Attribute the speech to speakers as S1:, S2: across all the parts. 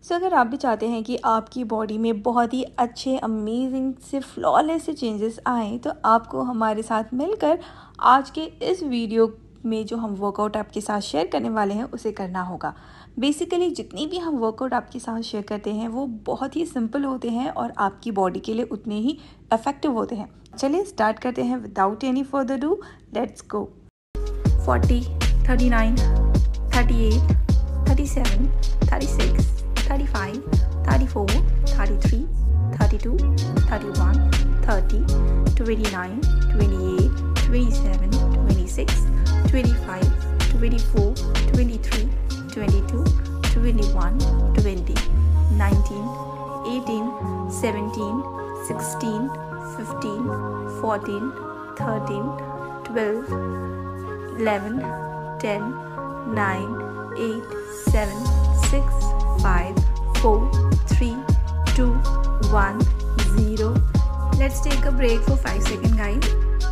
S1: सो अगर आप भी चाहते हैं कि आपकी बॉडी में बहुत ही अच्छे अमेजिंग से फ्लॉलेस से चेंजेस आएँ, तो आपको हमारे साथ मिलकर आज के इस वीडियो में जो हम वर्कआउट आपके साथ शेयर करने वाले हैं उसे करना होगा। बेसिकली जितनी भी हम वर्कआउट आपके साथ शेयर करते हैं वो बहुत ही सिंपल होते हैं और आपकी बॉडी के लिए उतने ही इफ़ेक्टिव होते हैं। चलिए स्टार्ट करते हैं without any further do, let's go. 40, 39, 38, 37, 36, 35, 34, 33, 32, 31, 30, 29, 28, 27, 26, 25, 24, 23, 22, 21, 20, 19, 18, 17, 16, 15, 14, 13, 12, 11, 10, 9, 8, 7, 6, 5, 4, 3, 2, 1, 0. Let's take a break for 5 seconds, guys.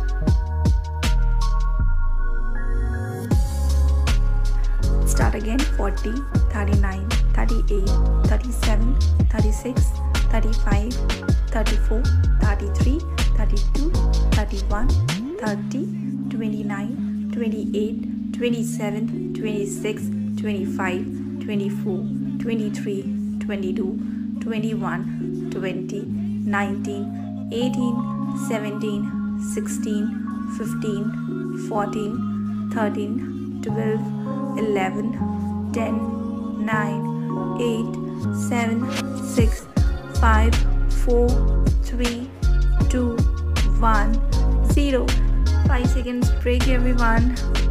S1: Start again. 40, 39, 38, 37, 36, 35, 34, 33, 32, 31, 30, 29, 28, 27, 26, 25, 24, 23, 22, 21, 20, 19, 18, 17, 16, 15, 14, 13, 12, 11, 10, 9, 8, 7, 6, 5, 4, 3, 2, 1, 0. 5 seconds break, everyone.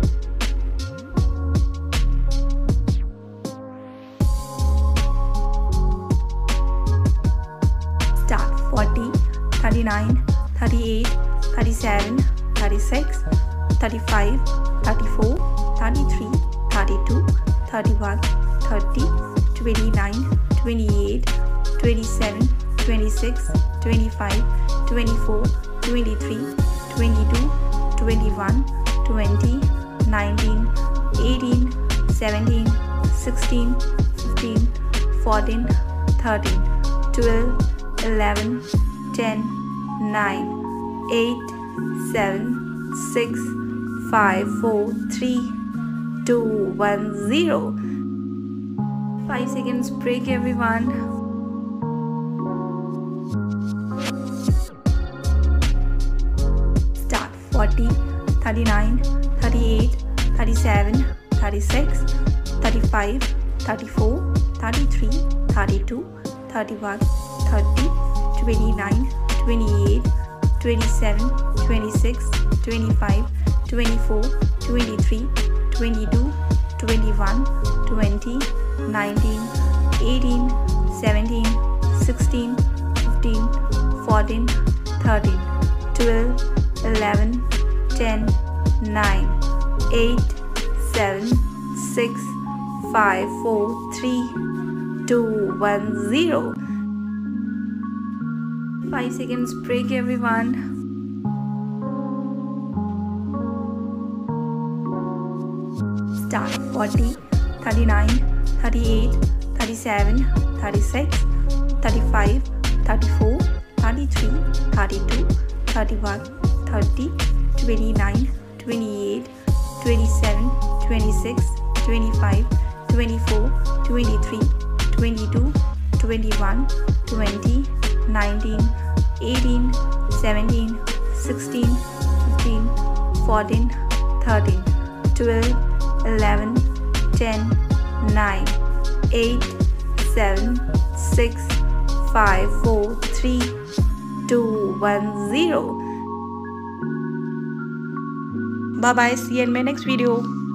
S1: Start. 40, 39, 38, 37, 36, 35, 34, 33, 32, 31, 30, 29, 28, 27, 26, 25, 24, 23, 22, 21, 20, 19, 18, 17, 16, 15, 14, 13, 12, 11, 10, 9, 8, 7, 6, 5, 4, 3, 2, 1, 0. 5 seconds break, everyone. Start. 40, 39, 38, 37, 36, 35, 34, 33, 32, 31, 30, 29, 28, 27, 26, 25, 24, 23, 22, 21, 20, 19, 18, 17, 16, 15, 14, 13, 12, 11, 10, 9, 8, 7, 6, 5, 4, 3, 2, 1, 0. 5 seconds break, everyone. Start. 40, 39, 38, 37, 36, 35, 34, 33, 32, 31, 30, 29, 28, 27, 26, 25, 24, 23, 22, 21, 20, 19, 18, 17, 16, 15, 14, 13, 12, 11, 10, 9, 8, 7, 6, 5, 4, 3, 2, 1, 0. Bye bye. See you in my next video.